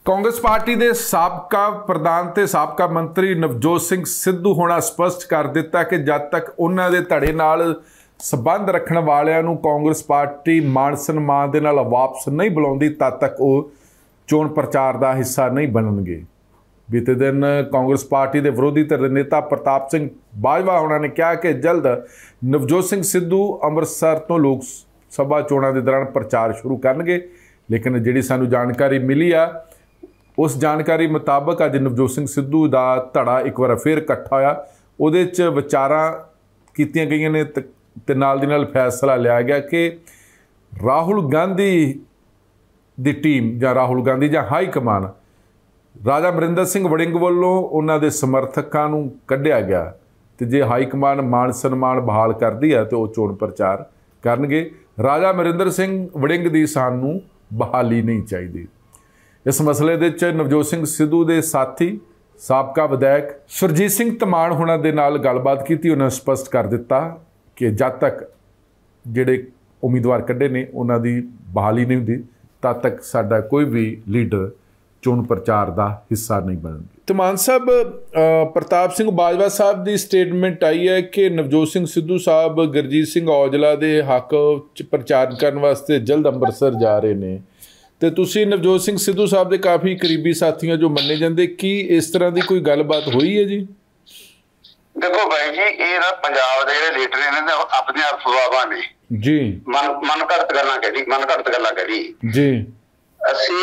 Congress party ਦੇ ਸਾਬਕਾ ਪ੍ਰਧਾਨ ਤੇ ਸਾਬਕਾ ਮੰਤਰੀ ਨਵਜੋਤ ਸਿੰਘ ਸਿੱਧੂ ਹੋਣਾ ਸਪਸ਼ਟ ਕਰ ਦਿੱਤਾ ਕਿ ਜਦ ਤੱਕ ਉਹਨਾਂ ਦੇ ਧੜੇ ਨਾਲ ਸੰਬੰਧ ਰੱਖਣ ਵਾਲਿਆਂ ਨੂੰ ਕਾਂਗਰਸ ਪਾਰਟੀ ਮਾਣ ਸਨਮਾਨ ਦੇ ਨਾਲ ਵਾਪਸ ਨਹੀਂ ਬੁਲਾਉਂਦੀ ਤਦ ਤੱਕ ਉਹ ਚੋਣ ਪ੍ਰਚਾਰ ਦਾ ਹਿੱਸਾ ਨਹੀਂ ਬਣਨਗੇ। ਬੀਤੇ ਦਿਨ ਕਾਂਗਰਸ ਪਾਰਟੀ ਦੇ ਵਿਰੋਧੀ ਧਿਰ ਦੇ ਨੇਤਾ ਪ੍ਰਤਾਪ ਸਿੰਘ ਬਾਜਵਾ ਹੋਣਾ ਨੇ ਕਿਹਾ ਕਿ ਜਲਦ ਨਵਜੋਤ ਸਿੰਘ ਸਿੱਧੂ ਅੰਮ੍ਰਿਤਸਰ ਤੋਂ ਲੋਕ ਸਭਾ ਚੋਣਾਂ ਦੇ ਦੌਰਾਨ ਪ੍ਰਚਾਰ ਸ਼ੁਰੂ ਕਰਨਗੇ। ਲੇਕਿਨ ਜਿਹੜੀ ਸਾਨੂੰ ਜਾਣਕਾਰੀ ਮਿਲੀ ਆ उस जानकारी मुताबिक अज नवजोत सिंह सिद्धू का धड़ा एक बार फिर इकट्ठा होया, उहदे च विचारां कीतियां गईयां ने ते नाल दी नाल फैसला लिया गया कि राहुल गांधी दी टीम जां राहुल गांधी जां हाई कमान राजा अमरिंदर सिंह वड़िंग वल्लों उन्हां दे समर्थकां नूं कढिया गया ते जे हाई कमान मान सन्मान बहाल करदी है तो वो चोण प्रचार करनगे। राजा अमरिंदर सिंह वड़िंग दी सानूं बहाली नहीं चाहिदी। इस मसले दे च नवजोत सिंह सिद्धू के साथी साबका विधायक सुरजीत सिंह धमान होना दे नाल गलबात की, उन्होंने स्पष्ट कर दिता कि जब तक जिहड़े उम्मीदवार कढ़े ने उन्हां दी बहाली नहीं हुंदी तद तक साडा कोई भी लीडर चोण प्रचार का हिस्सा नहीं बनणगे। धमान साहब, प्रताप सिंह बाजवा साहब की स्टेटमेंट आई है कि नवजोत सिंह सिद्धू साहब गुरजीत सिंह औजला के हक च प्रचार करने वास्ते जल्द अंमृतसर जा रहे हैं तो तुसी नवजोत सिंह सिद्धू साहब के काफ़ी करीबी साथियों जो मन्ने जाते, की इस तरह की कोई गलबात हुई है जी? देखो भाई जी, ये ना पंजाब के लीडर ने अपने अफवाहां ने जी मन घड़त गल्लां करी जी। ਅਸੀਂ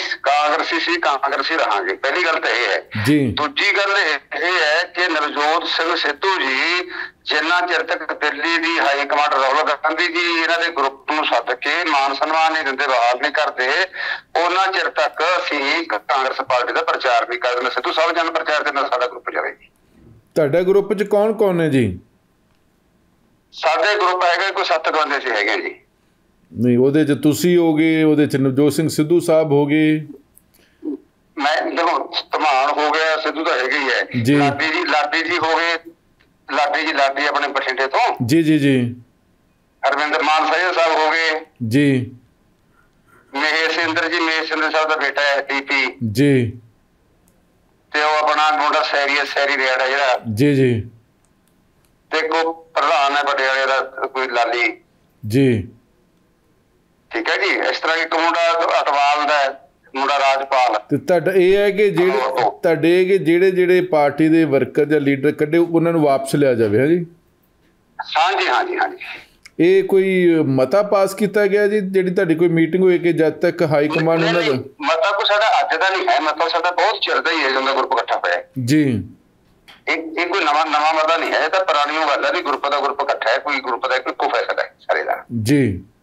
ਕਾਂਗਰਸੀ ਰਹਾਂਗੇ। ਪਹਿਲੀ ਗੱਲ ਤਾਂ ਇਹ ਹੈ ਜੀ। ਦੂਜੀ ਗੱਲ ਇਹ ਹੈ ਕਿ ਨਵਜੋਤ ਸਿੰਘ ਸਿੱਧੂ ਜੀ ਜਿੰਨਾ ਚਿਰ ਤੱਕ ਦਿੱਲੀ ਦੀ ਹਾਈ ਕਮਾਂਡ ਰਾਹੁਲ ਗਾਂਧੀ ਜੀ ਇਹਨਾਂ ਦੇ ਗਰੁੱਪ ਨੂੰ ਸੱਦ ਕੇ ਮਾਨ ਸਨਮਾਨ ਨਹੀਂ ਦਿੰਦੇ, ਬਹਾਲ ਨਹੀਂ ਕਰਦੇ, ਉਹਨਾਂ ਚਿਰ ਤੱਕ ਅਸੀਂ ਕਾਂਗਰਸ ਪਾਰਟੀ ਦਾ ਪ੍ਰਚਾਰ ਨਹੀਂ ਕਰਦੇ। ਸਿੱਧੂ ਸਾਹਿਬ ਜਨ ਪ੍ਰਚਾਰ ਦੇ ਨਾਲ ਸਾਡਾ ਗਰੁੱਪ ਜਾਵੇਗੀ। ਤੁਹਾਡੇ ਗਰੁੱਪ 'ਚ ਕੌਣ ਕੌਣ ਨੇ ਜੀ? ਸਾਡੇ ਗਰੁੱਪ ਹੈਗੇ ਕੋਈ 7 ਬੰਦੇ ਸੀ ਹੈਗੇ ਜੀ। नहीं ਉਹਦੇ 'ਚ ਤੁਸੀਂ ਹੋਗੇ, ਉਹਦੇ 'ਚ ਨਵਜੋਤ ਸਿੰਘ ਸਿੱਧੂ ਸਾਹਿਬ ਹੋਗੇ, ਮੈਂ ਦੇਖੋ ਧਮਾਨ ਹੋ ਗਿਆ, ਸਿੱਧੂ ਤਾਂ ਹੈਗੇ ਹੀ ਹੈ ਜੀ। ਲਾਡੀ ਜੀ ਹੋ ਗਏ, ਲਾਡੀ ਆਪਣੇ ਬਠਿੰਡੇ ਤੋਂ ਜੀ ਜੀ ਜੀ। ਅਰਵਿੰਦਰ ਮਾਨ ਸਾਹਿਬ ਹੋ ਗਏ ਜੀ। ਮਹੇਸ਼ਿੰਦਰ ਸਾਹਿਬ ਦਾ ਬੇਟਾ ਹੈ ਡੀਪੀ ਜੀ। ਤੇ ਉਹ ਆਪਣਾ ਮੁੰਡਾ ਸੈਰੀ ਰੇਡ ਹੈ ਜਿਹੜਾ ਜੀ ਜੀ। ਤੇ ਕੋ ਪ੍ਰਧਾਨ ਹੈ ਪਟਿਆਲੇ ਦਾ ਕੋਈ ਲਾਲੀ ਜੀ। ठीक है जी। इस तरह एक मुंडा अटवाल दा मुंडा राजपाल ते ਤੁਹਾਡਾ ਇਹ ਹੈ ਕਿ ਜਿਹੜੇ ਜਿਹੜੇ ਪਾਰਟੀ ਦੇ ਵਰਕਰ ਜਾਂ ਲੀਡਰ ਕੱਢੇ ਉਹਨਾਂ ਨੂੰ ਵਾਪਸ ਲਿਆ ਜਾਵੇ। ਹਾਂਜੀ। ਇਹ ਕੋਈ ਮਤਾ ਪਾਸ ਕੀਤਾ ਗਿਆ ਜੀ ਜਿਹੜੀ ਤੁਹਾਡੀ ਕੋਈ ਮੀਟਿੰਗ ਹੋਈ ਕਿ ਜਦ ਤੱਕ ਹਾਈ ਕਮਾਂਡ ਉਹਨਾਂ ਦਾ ਮਤਾ ਕੋਈ ਸਾਡਾ ਅੱਜ ਦਾ ਨਹੀਂ ਹੈ, ਮਤਾ ਸਾਡਾ ਬਹੁਤ ਚਿਰ ਦਾ ਹੀ ਹੈ ਜਦੋਂ ਗਰੁੱਪ ਇਕੱਠਾ ਹੋਇਆ ਜੀ। ਇਹ ਕੋਈ ਨਵਾਂ ਮਤਾ ਨਹੀਂ ਹੈ, ਇਹ ਤਾਂ ਪੁਰਾਣੀ ਗੱਲ ਹੈ ਵੀ ਗਰੁੱਪ ਦਾ ਗਰੁੱਪ ਇਕੱਠਾ ਹੈ, ਕੋਈ ਗਰੁੱਪ ਦਾ ਇੱਕੋ ਫੈਸਲਾ ਹੈ ਸਾਰੇ ਦਾ ਜੀ।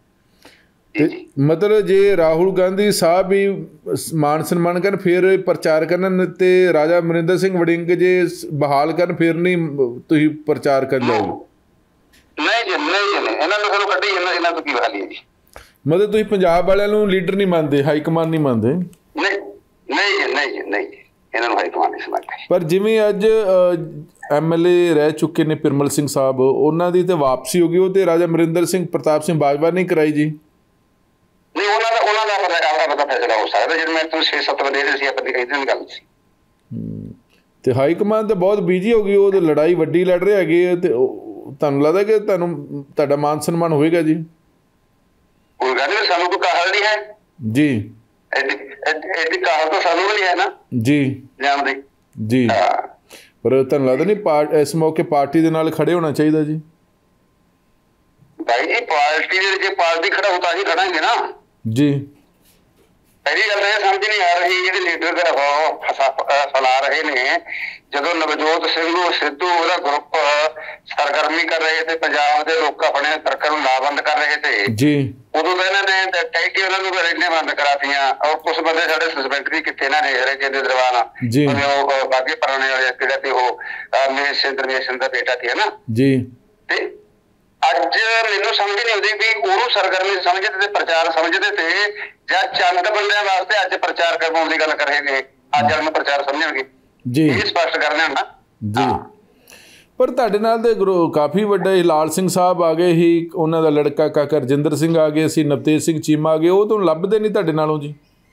मतलब जे राहुल गांधी साहब भी मान सन्मान कर फिर प्रचार करन ते राजा अमरिंदर सिंह वड़िंग जे बहाल कर फिर नहीं तुसीं प्रचार कर जाओगे? नहीं जी इन्हां नूं सानूं कड्ढी इन्हां तों की बहाली है जी। मतलब तुसीं पंजाब वालियां नूं लीडर नहीं मानदे, हाई कमान नहीं मानदे? नहीं इन्हां नूं हाई कमान नहीं समझदे। पर जिवें अज MLA रह चुके ने पिरमल सिंह साहब, उन्हां दी ते वापसी हो गई, वो ते राजा अमरिंदर सिंह प्रताप सिंह बाजवा ने कराई जी। नहीं उन्होंने फैसला हो सकता जिन्हें मैं 6-7 बंदे सी अपनी कही गल सी ते हाई कमान तो बहुत बिजी हो गई, वो तो लड़ाई वड्डी लड़ रहे है ते तुहानूं लगदा कि तुहाडा मान सन्मान होएगा जी? कोई गल नहीं, सानूं कोई कहल नहीं है जी। एडी कहल तो सानूं नहीं है ना जी जानदे जी। पर तुहानूं लगदा नहीं इस मौके पार्टी दे नाल खड़े होना चाहिए जी? भाई जी पार्टी खड़ा होता ही खड़ांगे ना जी। पहली गल ये समझ नहीं आ रही जो लीडर फैला रहे ने, जो नवजोत सिंह सिद्धू ओहदा ग्रुप सरगर्मी कर रहे थे, पंजाब के लोग अपने तर्क नूं लाबंद कर रहे थे जी, उदों तो इन्होंने कह के उन्होंने रेलें बंद करातियां और कुछ बंदे साडे सस्पेंड भी कीते ना ने के दरबार जी, बाकी पुराने वाले किहड़ा ते ओह महेशिंਦਰ ਦਾ बेटा थे ना जी। ते ਅੱਜ ਮੈਨੂੰ ਸਮਝ ਨਹੀਂ ਆਉਂਦੀ ਵੀ ਉਹਨੂੰ ਸਰਗਰਮੀ ਸਮਝਦੇ ਤੇ ਪ੍ਰਚਾਰ ਸਮਝਦੇ ਤੇ ਜਾਂ ਚੰਦ ਬੰਦਿਆਂ ਵਾਸਤੇ ਅੱਜ ਪ੍ਰਚਾਰ ਕਰਵਾਉਣ ਦੀ ਗੱਲ ਕਰ ਰਹੇ ਨੇ, ਅੱਜ ਵਾਲੇ ਨੂੰ ਪ੍ਰਚਾਰ ਸਮਝਣਗੇ ਜੀ, ਇਹ ਸਪਸ਼ਟ ਕਰਨਾ ਨਾ ਜੀ। ਪਰ ਤੁਹਾਡੇ ਨਾਲ ਤੇ ਕਾਫੀ ਵੱਡਾ ਲਾਲ ਸਿੰਘ ਸਾਹਿਬ ਆ ਗਏ ਸੀ, ਉਹਨਾਂ ਦਾ ਲੜਕਾ ਕਾਕਾ ਰਜਿੰਦਰ ਸਿੰਘ ਆ ਗਏ ਸੀ, ਨਵਤੇਜ ਸਿੰਘ ਚੀਮਾ ਆ ਗਏ, ਉਹ ਤੁਹਾਨੂੰ ਲੱਭਦੇ ਨਹੀਂ ਤੁਹਾਡੇ ਨਾਲੋਂ ਜੀ?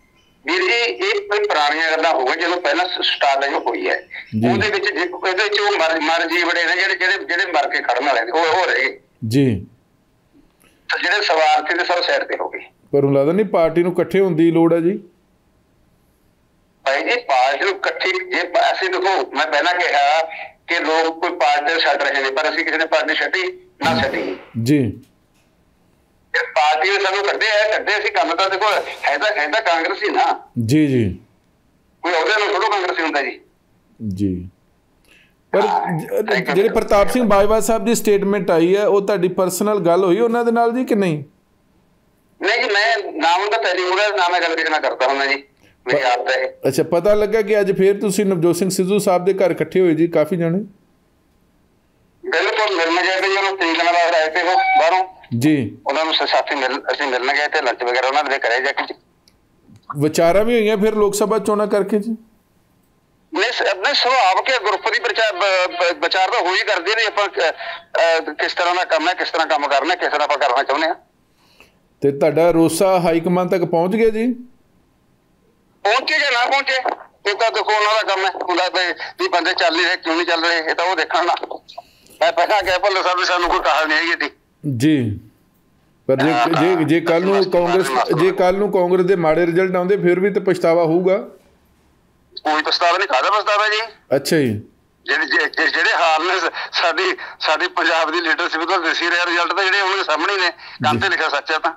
ਵੀਰ ਜੀ ਇਹ ਕੋਈ ਪੁਰਾਣੀਆਂ ਗੱਲਾਂ ਹੋ ਗਈਆਂ ਜਦੋਂ ਪਹਿਲਾਂ ਸਟਾਰਟਿੰਗ ਹੋਈ ਹੈ, ਉਹਦੇ ਵਿੱਚ ਇਹਦੇ ਵਿੱਚ ਉਹ ਮਰ ਜੀ ਬੜੇ ਨੇ ਜਿਹੜੇ ਮਰ ਕੇ ਖੜਨ ਵਾਲੇ ਨੇ ਉਹ ਹੋ ਰਹੇ ਜੀ, ਜਿਹੜੇ ਸਵਾਰਥੀ ਤੇ ਸਭ ਸਾਈਡ ਤੇ ਹੋ ਗਏ। ਪਰ ਉਹ ਲੱਗਦਾ ਨਹੀਂ ਪਾਰਟੀ ਨੂੰ ਇਕੱਠੇ ਹੋਣ ਦੀ ਲੋੜ ਹੈ ਜੀ। ਭਾਈ ਜੀ ਪਾਰਟੀ ਨੂੰ ਇਕੱਠੀ ਜੇ ਅਸੀਂ ਦੇਖੋ, ਮੈਂ ਪਹਿਲਾਂ ਕਿਹਾ ਕਿ ਲੋਕ ਕੋਈ ਪਾਰਟੀ ਛੱਡ ਰਹੇ ਨੇ, ਪਰ ਅਸੀਂ ਕਿਸੇ ਨੇ ਪਾਰਟੀ ਛੱਡੀ ਨਾ ਛੱਡੀ ਜੀ। ਪਾਰਟੀ ਨੇ ਸਾਨੂੰ ਕੱਢੇ ਅਸੀਂ ਕੰਮ ਤਾਂ ਦੇਖੋ ਹੈ ਤਾਂ ਕਾਂਗਰਸੀ ਨਾ ਜੀ ਜੀ, ਕੋਈ ਉਹਦੇ ਨਾਲ ਥੋੜ੍ਹਾ ਕਾਂਗਰਸੀ ਹੁੰਦਾ ਜੀ ਜੀ। ਪਰ ਜਿਹੜੇ ਪ੍ਰਤਾਪ ਸਿੰਘ ਬਾਜਵਾ ਸਾਹਿਬ ਦੀ ਸਟੇਟਮੈਂਟ ਆਈ ਹੈ, ਉਹ ਤੁਹਾਡੀ ਪਰਸਨਲ ਗੱਲ ਹੋਈ ਉਹਨਾਂ ਦੇ ਨਾਲ ਜੀ ਕਿ ਨਹੀਂ? ਨਹੀਂ ਜੀ, ਮੈਂ ਨਾਮ ਦਾ ਪਹਿਲੀ ਮੁੰਡਾ ਨਾਮ ਮੈਂ ਗੱਲ ਕਿਹਨਾਂ ਕਰਦਾ ਹੁੰਦਾ ਜੀ, ਮੇਰੀ ਆਦਤ ਹੈ। ਅੱਛਾ, ਪਤਾ ਲੱਗਾ ਕਿ ਅੱਜ ਫੇਰ ਤੁਸੀਂ ਨਵਜੋਤ ਸਿੰਘ ਸਿੱਧੂ ਸਾਹਿਬ ਦੇ ਘਰ ਇਕੱਠੇ ਹੋਏ ਜੀ, ਕਾਫੀ ਜਾਣੇ। ਬਿਲਕੁਲ ਮਿਲਣ ਗਏ ਜੀ, ਉਹਨੂੰ 3 ਦਿਨਾਂ ਬਾਅਦ ਆਏ ਤੇ ਉਹ ਬਾਹਰੋਂ ਜੀ, ਉਹਨਾਂ ਨੂੰ ਸਾਥੀ ਅਸੀਂ ਮਿਲਣ ਗਏ ਤੇ ਲੰਚ ਵਗੈਰਾ ਉਹਨਾਂ ਦੇ ਘਰੇ ਜਾ ਕੇ ਵਿਚਾਰਾਂ ਵੀ ਹੋਈਆਂ ਫਿਰ ਲੋਕ ਸਭਾ ਚੋਣਾਂ ਕਰਕੇ ਜੀ। ਨਹੀਂ ਆਪਣੇ ਸੁਭਾਅ ਕੇ ਗਰੁੱਪ ਦੀ ਵਿਚਾਰ ਤਾਂ ਹੋਈ ਕਰਦੇ ਨੇ, ਆਪਾਂ ਕਿਸ ਤਰ੍ਹਾਂ ਦਾ ਕੰਮ ਹੈ, ਕਿਸ ਤਰ੍ਹਾਂ ਕੰਮ ਕਰਨਾ, ਕਿਸ ਤਰ੍ਹਾਂ ਆਪਾਂ ਕਰਨਾ ਚਾਹੁੰਦੇ ਹਾਂ। ਤੇ ਤੁਹਾਡਾ ਰੋਸਾ ਹਾਈ ਕਮਾਨ ਤੱਕ ਪਹੁੰਚ ਗਿਆ ਜੀ? ਪਹੁੰਚੇ ਜਾਂ ਨਾ ਪਹੁੰਚੇ ਇਹ ਤਾਂ ਦੇਖੋ ਉਹਨਾਂ ਦਾ ਕੰਮ ਹੈ, ਹੁੰਦਾ ਵੀ ਬੰਦੇ ਚੱਲ ਨਹੀਂ ਰਹੇ ਕਿਉਂ ਨਹੀਂ ਚੱਲ ਰਹੇ, ਇਹ ਤਾਂ ਉਹ ਦੇਖਣ ਨਾ। ਮੈਂ ਪਹਿਲਾਂ ਕਹਿ ਭੱਲੇ ਸਾਹਿਬ ਸਾਨੂੰ ਕੋਈ ਕਾਹਲ ਨਹੀਂ ਹੈਗੀ ਜੀ। ਪਰ ਜੇ ਕੱਲ ਨੂੰ ਕਾਂਗਰਸ ਦੇ ਮਾੜੇ ਰਿਜ਼ਲਟ ਆਉਂਦੇ ਫਿਰ ਵੀ ਤਾਂ ਪਛਤਾਵਾ ਹੋਊਗਾ। ਕੋਈ ਪਛਤਾਵਾ ਨਹੀਂ, ਕਾਹਦਾ ਪਛਤਾਵਾ ਜੀ। ਅੱਛਾ ਜੀ, ਜਿਹੜੇ ਹਾਲ ਨੇ ਸਾਡੀ ਪੰਜਾਬ ਦੀ ਲੀਡਰਸ਼ਿਪ ਤੋਂ ਦਿਸੀ ਰਿਹਾ ਰਿਜ਼ਲਟ ਤਾਂ ਜਿਹੜੇ ਉਹਨਾਂ ਦੇ ਸਾਹਮਣੇ ਨੇ, ਕੰਮ ਤੇ ਲਿਖਿਆ ਸੱਚ ਹੈ ਤਾਂ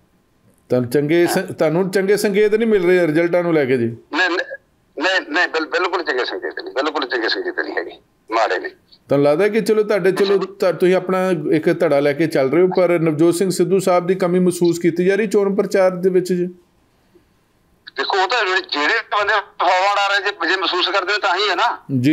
ਤੁਹਾਨੂੰ ਚੰਗੇ ਸੰਕੇਤ ਨਹੀਂ ਮਿਲ ਰਹੇ ਰਿਜ਼ਲਟਾਂ ਨੂੰ ਲੈ ਕੇ ਜੀ? ਨਹੀਂ ਬਿਲਕੁਲ ਚੰਗੇ ਸੰਕੇਤ ਨਹੀਂ, ਬਿਲਕੁਲ ਚੰਗੇ ਸੰਕੇਤ ਨਹੀਂ ਹੈਗੇ, ਮਾੜੇ ਨੇ। ਤੁਹਾਨੂੰ ਲੱਗਦਾ ਕਿ ਚਲੋ ਤੁਸੀਂ ਆਪਣਾ ਇੱਕ ਧੜਾ ਲੈ ਕੇ ਚੱਲ ਰਹੇ ਹੋ, ਪਰ ਨਵਜੋਤ ਸਿੰਘ ਸਿੱਧੂ ਸਾਹਿਬ ਦੀ ਕਮੀ ਮਹਿਸੂਸ ਕੀਤੀ ਜਾ ਰਹੀ ਚੋਣ ਪ੍ਰਚਾਰ ਦੇ ਵਿੱਚ ਜੀ? ਦੇਖੋ ਉਹ ਤਾਂ ਜਿਹੜੇ ਬੰਦੇ ਫਾਰਵਰਡ ਆ ਰਹੇ ਜੇ ਮਹਿਸੂਸ ਕਰਦੇ ਤਾਂ ਹੀ ਹੈ ਨਾ ਜੀ।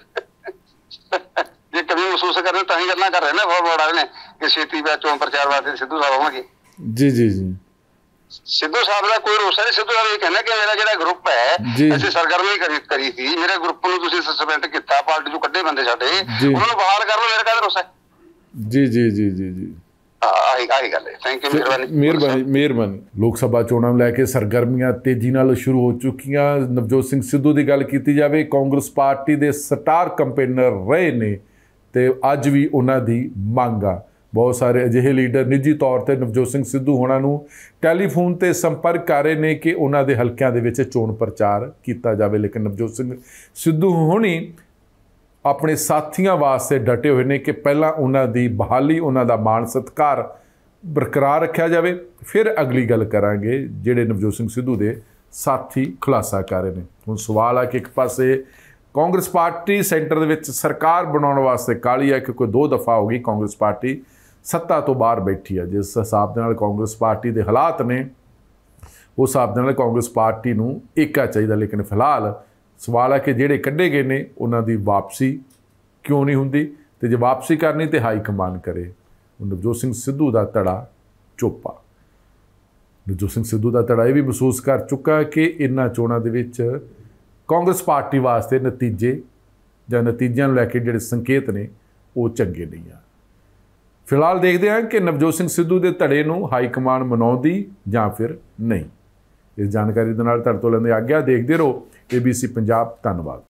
ਜੇ ਕਮੀ ਮਹਿਸੂਸ ਕਰਦੇ ਤਾਂ ਹੀ ਗੱਲਾਂ ਕਰ ਰਹੇ ਨੇ ਫਾਰਵਰਡ ਵਾਲੇ ਨੇ ਕਿ ਛੇਤੀ ਚੋਣ ਪ੍ਰਚਾਰ ਵਾਸਤੇ ਸਿੱਧੂ ਸਾਹਿਬ ਆਉਣਗੇ। ਜੀ ਜੀ ਜੀ, ਸਿੱਧੂ ਸਾਹਿਬ ਦਾ ਕੋਈ ਰੋਸਾ ਨਹੀਂ। ਸਿੱਧੂ ਸਾਹਿਬ ਇਹ ਕਹਿੰਦਾ ਕਿ ਮੇਰਾ ਜਿਹੜਾ ਗਰੁੱਪ ਹੈ ਅਸੀਂ ਸਰਗਰਮੀ ਕਰੀ ਸੀ, ਮੇਰੇ ਗਰੁੱਪ ਨੂੰ ਤੁਸੀਂ ਸਸਪੈਂਡ ਕੀਤਾ, ਪਾਰਟੀ ਚੋਂ ਕੱਢੇ ਬੰਦੇ ਸਾਡੇ, ਉਹਨਾਂ ਨੂੰ ਬਹਾਲ ਕਰ ਲਓ, ਮੇਰੇ ਕਾਹਦਾ ਰੋਸਾ। ਜੀ ਜੀ ਜੀ ਜੀ ਜੀ, ਆਹੀ ਗੱਲ ਹੈ। ਥੈਂਕ ਯੂ, ਮਿਹਰਬਾਨੀ। ਲੋਕ ਸਭਾ ਚੋਣਾਂ ਨੂੰ ਲੈ ਕੇ ਸਰਗਰਮੀਆਂ ਤੇਜ਼ੀ ਨਾਲ ਸ਼ੁਰੂ ਹੋ ਚੁੱਕੀਆਂ। ਨਵਜੋਤ ਸਿੰਘ ਸਿੱਧੂ ਦੀ ਗੱਲ ਕੀਤੀ ਜਾਵੇ, ਕਾਂਗਰਸ ਪਾਰਟੀ ਦੇ ਸਟਾਰ ਕੰਪੇਨਰ ਰਹੇ ਨੇ ਤੇ ਅੱਜ ਵੀ ਉਹਨਾਂ ਦੀ ਮੰਗ ਆ। ਬਹੁਤ ਸਾਰੇ ਅਜਿਹੇ ਲੀਡਰ ਨਿੱਜੀ ਤੌਰ 'ਤੇ ਨਵਜੋਤ ਸਿੰਘ ਸਿੱਧੂ ਹੋਣਾ ਨੂੰ ਟੈਲੀਫੋਨ 'ਤੇ ਸੰਪਰਕ ਕਰ ਰਹੇ ਨੇ ਕਿ ਉਹਨਾਂ ਦੇ ਹਲਕਿਆਂ ਦੇ ਵਿੱਚ ਚੋਣ ਪ੍ਰਚਾਰ ਕੀਤਾ ਜਾਵੇ, ਲੇਕਿਨ ਨਵਜੋਤ ਸਿੰਘ ਸਿੱਧੂ ਹੋਣੀ ਆਪਣੇ ਸਾਥੀਆਂ ਵਾਸਤੇ ਡਟੇ ਹੋਏ ਨੇ ਕਿ ਪਹਿਲਾਂ ਉਹਨਾਂ ਦੀ ਬਹਾਲੀ, ਉਹਨਾਂ ਦਾ ਮਾਣ ਸਤਿਕਾਰ ਬਰਕਰਾਰ ਰੱਖਿਆ ਜਾਵੇ, ਫਿਰ ਅਗਲੀ ਗੱਲ ਕਰਾਂਗੇ। ਜਿਹੜੇ ਨਵਜੋਤ ਸਿੰਘ ਸਿੱਧੂ ਦੇ ਸਾਥੀ ਖੁਲਾਸਾ ਕਰ ਰਹੇ ਨੇ। ਹੁਣ ਸਵਾਲ ਆ ਕਿ ਇੱਕ ਪਾਸੇ ਕਾਂਗਰਸ ਪਾਰਟੀ ਸੈਂਟਰ ਦੇ ਵਿੱਚ ਸਰਕਾਰ ਬਣਾਉਣ ਵਾਸਤੇ ਕਾਹਲੀ ਹੈ, ਕਿਉਂਕਿ 2 ਦਫਾ ਹੋ ਗਈ ਕਾਂਗਰਸ ਪਾਰਟੀ ਸੱਤਾ ਤੋਂ ਬਾਹਰ ਬੈਠੀ ਹੈ। ਜਿਸ ਹਿਸਾਬ ਦੇ ਨਾਲ ਕਾਂਗਰਸ ਪਾਰਟੀ ਦੇ ਹਾਲਾਤ ਨੇ, ਉਸ ਹਿਸਾਬ ਦੇ ਨਾਲ ਕਾਂਗਰਸ ਪਾਰਟੀ ਨੂੰ ਏਕਾ ਚਾਹੀਦਾ। ਲੇਕਿਨ ਫਿਲਹਾਲ ਸਵਾਲ ਹੈ ਕਿ ਜਿਹੜੇ ਕੱਢੇ ਗਏ ਨੇ ਉਹਨਾਂ ਦੀ ਵਾਪਸੀ ਕਿਉਂ ਨਹੀਂ ਹੁੰਦੀ, ਤੇ ਜੇ ਵਾਪਸੀ ਕਰਨੀ ਤੇ ਹਾਈ ਕਮਾਨ ਕਰੇ। ਨਵਜੋਤ ਸਿੰਘ ਸਿੱਧੂ ਦਾ ਧੜਾ ਚੁੱਪ ਆ। ਨਵਜੋਤ ਸਿੰਘ ਸਿੱਧੂ ਦਾ ਧੜਾ ਇਹ ਵੀ ਮਹਿਸੂਸ ਕਰ ਚੁੱਕਾ ਕਿ ਇਹਨਾਂ ਚੋਣਾਂ ਦੇ ਵਿੱਚ ਕਾਂਗਰਸ ਪਾਰਟੀ ਵਾਸਤੇ ਨਤੀਜੇ ਜਾਂ ਨਤੀਜਿਆਂ ਨੂੰ ਲੈ ਕੇ ਜਿਹੜੇ ਸੰਕੇਤ ਨੇ ਉਹ ਚੰਗੇ ਨਹੀਂ ਆ। ਫਿਲਹਾਲ ਦੇਖਦੇ ਹਾਂ ਕਿ ਨਵਜੋਤ ਸਿੰਘ ਸਿੱਧੂ ਦੇ ਧੜੇ ਨੂੰ ਹਾਈ ਕਮਾਨ ਮਨਾਉਂਦੀ ਜਾਂ ਫਿਰ ਨਹੀਂ। ਇਸ ਜਾਣਕਾਰੀ ਦੇ ਨਾਲ ਤੁਹਾਡੇ ਤੋਂ ਲੈਂਦੇ ਆਗਿਆ। ਦੇਖਦੇ ਰਹੋ ABC ਪੰਜਾਬ। ਧੰਨਵਾਦ।